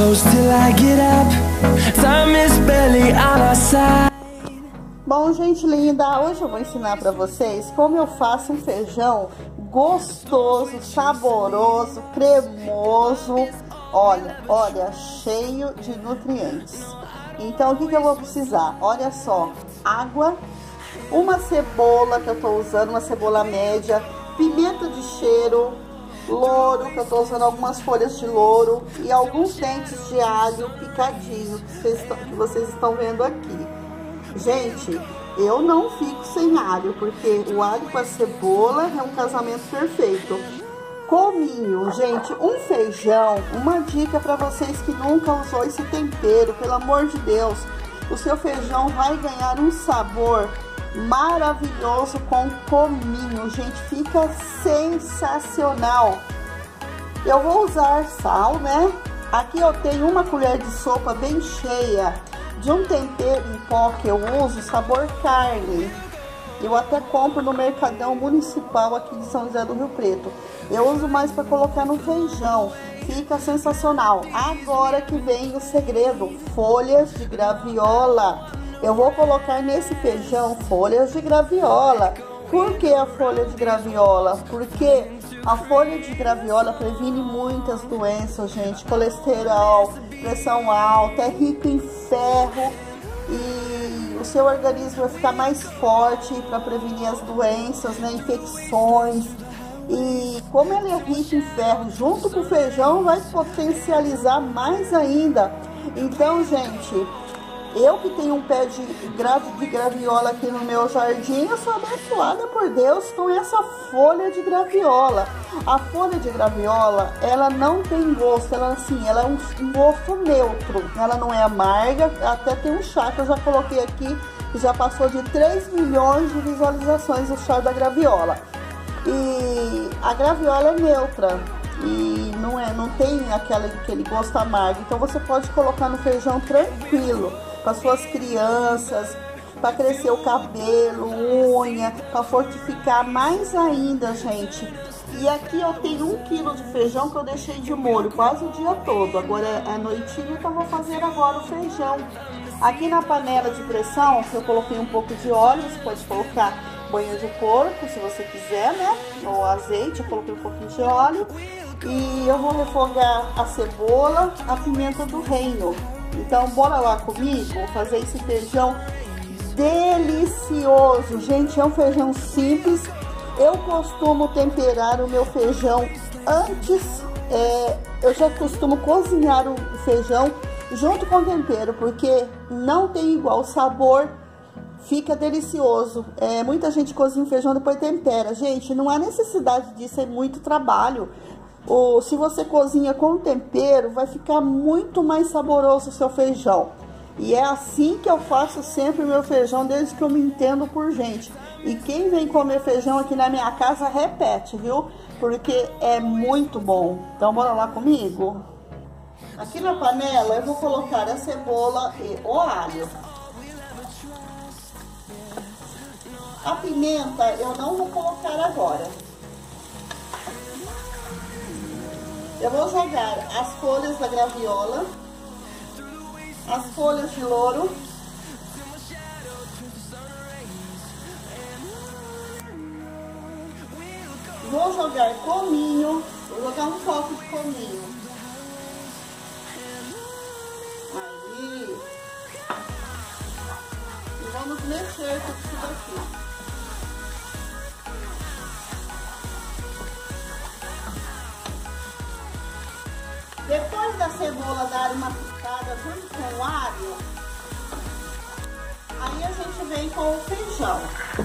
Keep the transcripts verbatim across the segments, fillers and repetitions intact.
close till I get up. Time is barely on our side. Bom, gente linda, hoje eu vou ensinar pra vocês como eu faço um feijão gostoso, saboroso, cremoso. Olha, olha, cheio de nutrientes. Então, o que que eu vou precisar? Olha só, água, uma cebola que eu tô usando, uma cebola média, pimenta de cheiro, louro, que eu tô usando algumas folhas de louro e alguns dentes de alho picadinho, que vocês, que vocês estão vendo aqui. Gente, eu não fico sem alho, porque o alho com a cebola é um casamento perfeito. Cominho, gente, um feijão, uma dica para vocês que nunca usou esse tempero, pelo amor de Deus, o seu feijão vai ganhar um sabor maravilhoso com cominho, gente, fica sensacional. Eu vou usar sal, né? Aqui eu tenho uma colher de sopa bem cheia de um tempero em pó que eu uso, sabor carne. Eu até compro no Mercadão Municipal aqui de São José do Rio Preto. Eu uso mais para colocar no feijão. Fica sensacional. Agora que vem o segredo, folhas de graviola. Eu vou colocar nesse feijão folhas de graviola. Por que a folha de graviola? Porque a folha de graviola previne muitas doenças, gente. Colesterol, pressão alta, é rico em ferro e o seu organismo vai ficar mais forte para prevenir as doenças, né, infecções. E como ele é rico em ferro, junto com o feijão vai potencializar mais ainda. Então, gente, eu que tenho um pé de, gra de graviola aqui no meu jardim, eu sou abençoada por Deus com essa folha de graviola. A folha de graviola, ela não tem gosto, ela assim, ela é um, um gosto neutro. Ela não é amarga, até tem um chá que eu já coloquei aqui, que já passou de três milhões de visualizações o chá da graviola. E a graviola é neutra e não, é, não tem aquela, aquele gosto amargo, então você pode colocar no feijão tranquilo, para suas crianças, para crescer o cabelo, unha, para fortificar mais ainda, gente. E aqui eu tenho um quilo de feijão que eu deixei de molho quase o dia todo. Agora é noitinho, então vou fazer agora o feijão. Aqui na panela de pressão, eu coloquei um pouco de óleo, você pode colocar banha de porco, se você quiser, né? Ou azeite, eu coloquei um pouquinho de óleo. E eu vou refogar a cebola, a pimenta do reino. Então, bora lá comigo fazer esse feijão delicioso. Gente, é um feijão simples. Eu costumo temperar o meu feijão antes. É, eu já costumo cozinhar o feijão junto com o tempero, porque não tem igual sabor. Fica delicioso. É, muita gente cozinha o feijão e depois tempera. Gente, não há necessidade disso, é muito trabalho. Ou se você cozinha com tempero, vai ficar muito mais saboroso o seu feijão. E é assim que eu faço sempre o meu feijão, desde que eu me entendo por gente. E quem vem comer feijão aqui na minha casa, repete, viu? Porque é muito bom. Então, bora lá comigo? Aqui na panela, eu vou colocar a cebola e o alho. A pimenta, eu não vou colocar agora. Eu vou jogar as folhas da graviola, as folhas de louro, vou jogar cominho, vou jogar um pouco de cominho. Aí, e vamos mexer com isso daqui. Depois da cebola dar uma picada junto com o alho, aí a gente vem com o feijão.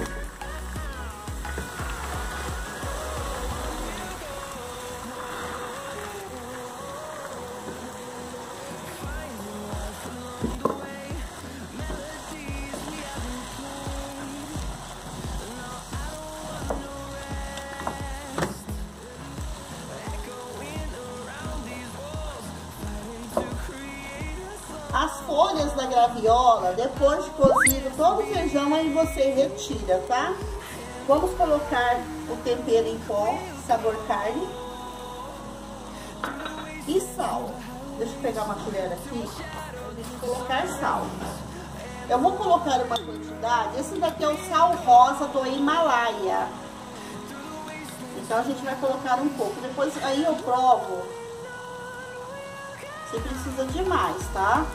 As folhas da graviola, depois de cozido todo o feijão, aí você retira, tá? Vamos colocar o tempero em pó, sabor carne e sal. deixa eu pegar uma colher aqui, pra gente colocar sal. Eu vou colocar uma quantidade, esse daqui é o sal rosa do Himalaia. Então a gente vai colocar um pouco, depois aí eu provo. Você precisa de mais, tá?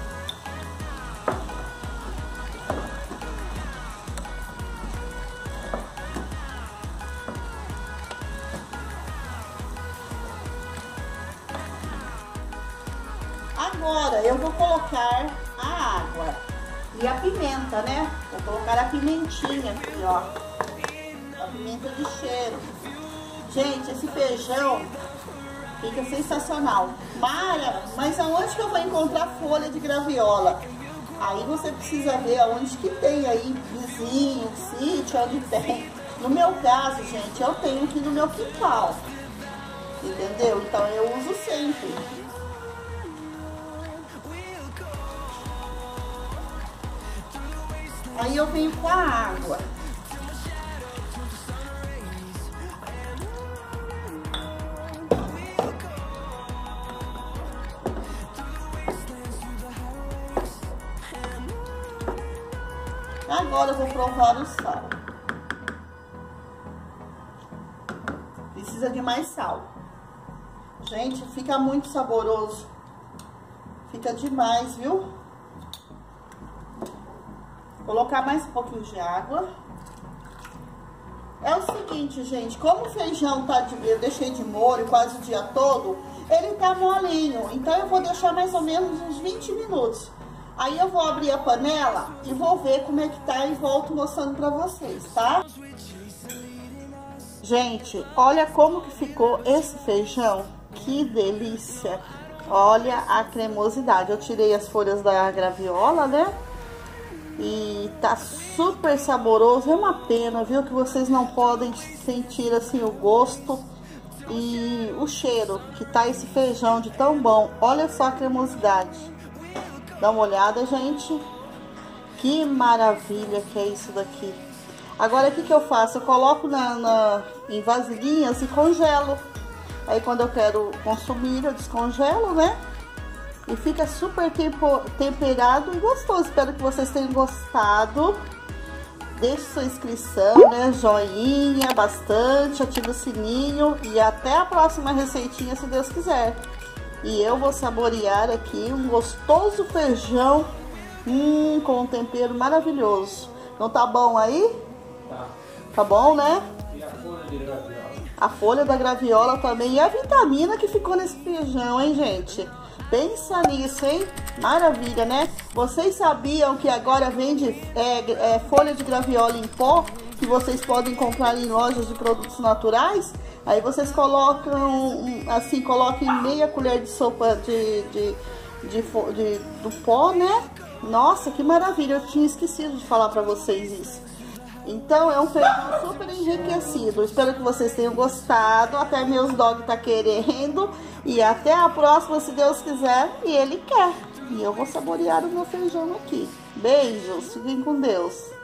Agora eu vou colocar a água e a pimenta, né? Vou colocar a pimentinha aqui, ó. A pimenta de cheiro. Gente, esse feijão fica sensacional. Mara, mas aonde que eu vou encontrar folha de graviola? Aí você precisa ver aonde que tem aí, vizinho, sítio, onde tem. No meu caso, gente, eu tenho aqui no meu quintal. Entendeu? Então eu uso sempre. Aí eu venho com a água. Agora eu vou provar o sal. Precisa de mais sal. Gente, fica muito saboroso. Fica demais, viu? Vou colocar mais um pouquinho de água. É o seguinte, gente, como o feijão tá de, eu deixei de molho quase o dia todo, ele tá molinho. Então eu vou deixar mais ou menos uns vinte minutos. Aí eu vou abrir a panela e vou ver como é que tá e volto mostrando pra vocês, tá? Gente, olha como que ficou esse feijão. Que delícia! Olha a cremosidade. Eu tirei as folhas da graviola, né? E tá super saboroso. É uma pena, viu? Que vocês não podem sentir assim o gosto e o cheiro que tá esse feijão de tão bom. Olha só a cremosidade. Dá uma olhada, gente. Que maravilha que é isso daqui. Agora, o que que eu faço? Eu coloco na, na, em vasilhinhas e congelo. Aí, quando eu quero consumir, eu descongelo, né? E fica super tempo, temperado e gostoso. Espero que vocês tenham gostado. Deixe sua inscrição, né? Joinha, bastante. Ative o sininho. E até a próxima receitinha, se Deus quiser. E eu vou saborear aqui um gostoso feijão hum, com um tempero maravilhoso. Não tá bom aí? Tá. Tá bom, né? E a folha de graviola? A folha da graviola também. E a vitamina que ficou nesse feijão, hein, gente? Pensa nisso, hein? Maravilha, né? Vocês sabiam que agora vende é, é, folha de graviola em pó? Que vocês podem comprar em lojas de produtos naturais? Aí vocês colocam, assim, coloquem meia colher de sopa de, de, de, de, do pó, né? Nossa, que maravilha, eu tinha esquecido de falar pra vocês isso. Então, é um feijão super enriquecido. Espero que vocês tenham gostado. Até meus dog tá querendo. E até a próxima, se Deus quiser. E ele quer. E eu vou saborear o meu feijão aqui. Beijos, fiquem com Deus.